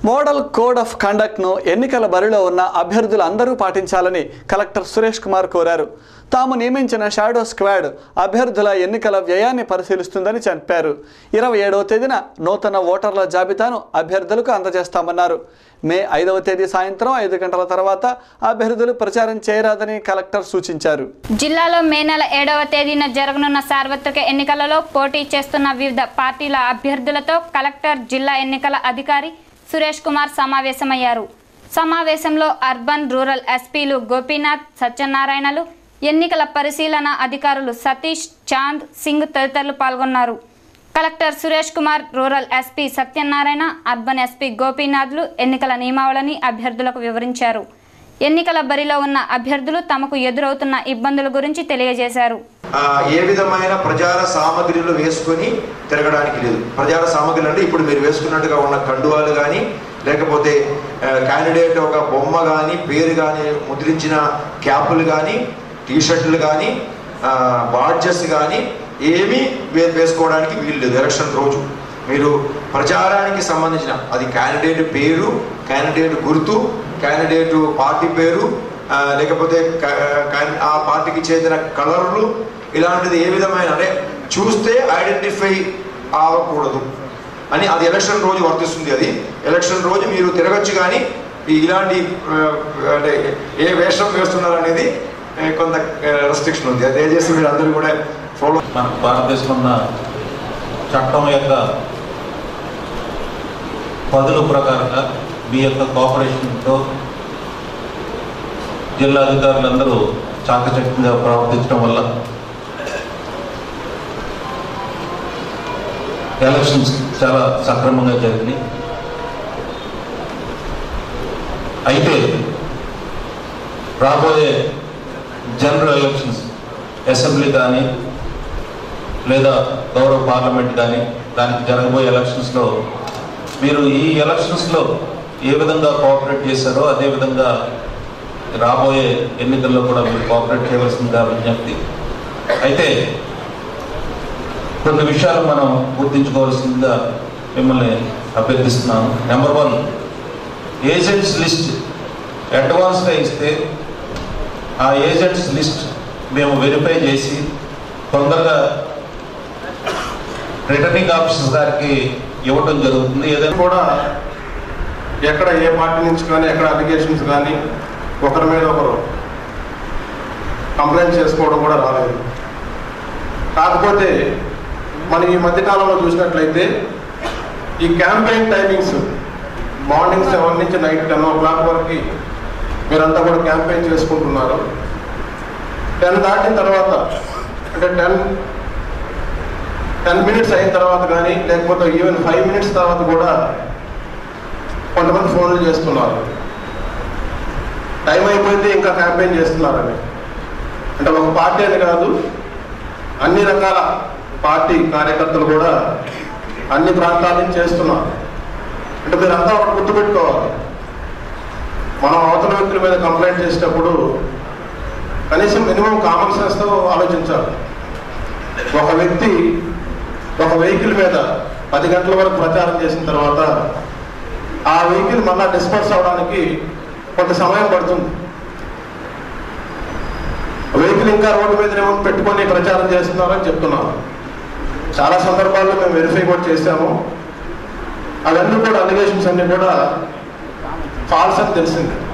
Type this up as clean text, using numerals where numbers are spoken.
Model code of కండక్ట్ను ఎన్నికల బరిలో ఉన్న అభ్యర్థులు అందరూ పాటించాలని కలెక్టర్ సురేష్ కుమార్ కోరారు. తాము నియమించిన షాడో స్క్వాడ్ అభ్యర్థుల ఎన్నికల వ్యయాన్ని పరిశీలిస్తుందని చెప్పారు. 27వ తేదీన నూతన ఓటర్ల జాబితాను అభ్యర్థులకు అందజేస్తామన్నారు. మే 5వ తేదీ సాయంత్రం 5 గంటల తర్వాత అభ్యర్థులు ప్రచారం చేయరాదని కలెక్టర్ సూచించారు. జిల్లాలో మే నెల 7వ తేదీన జరగనున్న సార్వత్రిక ఎన్నికలలో పోటీ చేస్తున్న వివిధ పార్టీల అభ్యర్థులతో కలెక్టర్ జిల్లా ఎన్నికల అధికారి సురేష్ కుమార్ సమావేశమయ్యారు. సమావేశంలో అర్బన్ రూరల్ ఎస్పీలు గోపీనాథ్, సత్యనారాయణలు, ఎన్నికల పరిశీలన అధికారులు సతీష్, చాంద్ సింగ్ తదితరులు పాల్గొన్నారు. Collector Suresh Kumar, rural SP Satyanarayana, urban SP గోపీనాథ్లు ఎన్నికల నియమావళిని అభ్యర్థులకు వివరించారు. ఎన్నికల బరిలో ఉన్న అభ్యర్థులు తమకు ఎదురవుతున్న ఇబ్బందుల గురించి తెలియజేశారు. ఏ విధమైన ప్రచార సామగ్రిలు వేసుకొని తిరగడానికి లేదు. ప్రచార సామగ్రిలు అంటే ఇప్పుడు మీరు వేసుకున్నట్టుగా ఉన్న కండువాలు కానీ, లేకపోతే క్యాండిడేట్ ఒక బొమ్మ కానీ, పేరు కానీ ముద్రించిన క్యాపులు కానీ, టీషర్ట్లు కానీ, బాడ్జెస్ కానీ ఏమీ వేసుకోవడానికి వీలు లేదు. ఎలక్షన్ రోజు మీరు ప్రచారానికి సంబంధించిన అది క్యాండిడేట్ పేరు, క్యాండిడేట్ గుర్తు, క్యాండిడేట్ పార్టీ పేరు, లేకపోతే ఆ పార్టీకి చెందిన కలర్లు, ఇలాంటిది ఏ విధమైన అంటే చూస్తే ఐడెంటిఫై అవ్వకూడదు అని అది ఎలక్షన్ రోజు వర్తిస్తుంది. అది ఎలక్షన్ రోజు మీరు తిరగచ్చు, కానీ ఇలాంటి అంటే ఏ వేషం వేస్తున్నారు అనేది కొంత రెస్ట్రిక్షన్ ఉంది. అది దయచేసి మీరు అందరూ కూడా ఫాలో. మన భారతదేశంలో ఉన్న చట్టం యొక్క పదుల ప్రకారంగా మీ యొక్క కోఆపరేషన్తో జిల్లా అధికారులందరూ చాకచక్యంగా ప్రవర్తించడం వల్ల ఎలక్షన్స్ చాలా సక్రమంగా జరిగినాయి. అయితే రాబోయే జనరల్ ఎలక్షన్స్, అసెంబ్లీ కానీ లేదా గౌరవ పార్లమెంట్ కానీ, దానికి జరగబోయే ఎలక్షన్స్లో మీరు ఈ ఎలక్షన్స్లో ఏ విధంగా కోఆపరేట్ చేశారో అదేవిధంగా రాబోయే ఎన్నికల్లో కూడా మీరు కోఆపరేట్ చేయవలసిందిగా విజ్ఞప్తి. అయితే కొన్ని విషయాలు మనం గుర్తించుకోవాల్సిందిగా మిమ్మల్ని అభ్యర్థిస్తున్నాను. నెంబర్ 1, ఏజెంట్స్ లిస్ట్ అడ్వాన్స్గా ఇస్తే ఆ ఏజెంట్స్ లిస్ట్ మేము వెరిఫై చేసి తొందరగా రిటర్నింగ్ ఆఫీసర్ గారికి ఇవ్వడం జరుగుతుంది. ఏదైనా కూడా ఎక్కడ ఏ పార్టీ నుంచి కానీ ఎక్కడ అలిగేషన్స్ కానీ ఒకరి మీద ఒకరు కంప్లైంట్ చేసుకోవడం కూడా రాలేదు. కాకపోతే మనం ఈ మధ్యకాలంలో చూసినట్లయితే ఈ క్యాంపెయిన్ టైమింగ్స్ మార్నింగ్ 7 నుంచి నైట్ 10 o'clock వరకు మీరంతా కూడా క్యాంపెయిన్ చేసుకుంటున్నారు. 10 దాటిన తర్వాత అంటే 10 minutes అయిన తర్వాత కానీ, లేకపోతే ఈవెన్ 5 minutes తర్వాత కూడా కొంతమంది ఫోన్లు చేస్తున్నారు. టైం అయిపోయింది ఇంకా క్యాంపెయిన్ చేస్తున్నారని. అంటే ఒక పార్టీ అని కాదు, అన్ని రకాల పార్టీ కార్యకర్తలు కూడా అన్ని ప్రాంతాల నుంచి చేస్తున్నారు. అంటే మీరంతా ఒకటి గుర్తుపెట్టుకోవాలి, మనం అవతల వ్యక్తుల మీద కంప్లైంట్ చేసేటప్పుడు కనీసం మినిమం కామన్ సెన్స్తో ఆలోచించాలి. ఒక వ్యక్తి ఒక వెహికల్ మీద 10 గంటల వరకు ప్రచారం చేసిన తర్వాత ఆ వెహికల్ మళ్ళా డిస్పర్స్ అవడానికి కొంత సమయం పడుతుంది. వెహికల్ ఇంకా రోడ్డు మీద పెట్టుకొని ప్రచారం చేస్తున్నారని చెప్తున్నాను. చాలా సందర్భాల్లో మేము వెరిఫై కూడా చేశాము. అవన్నీ కూడా అలిగేషన్స్ అన్నీ కూడా ఫాల్స్ అని తెలిసింది.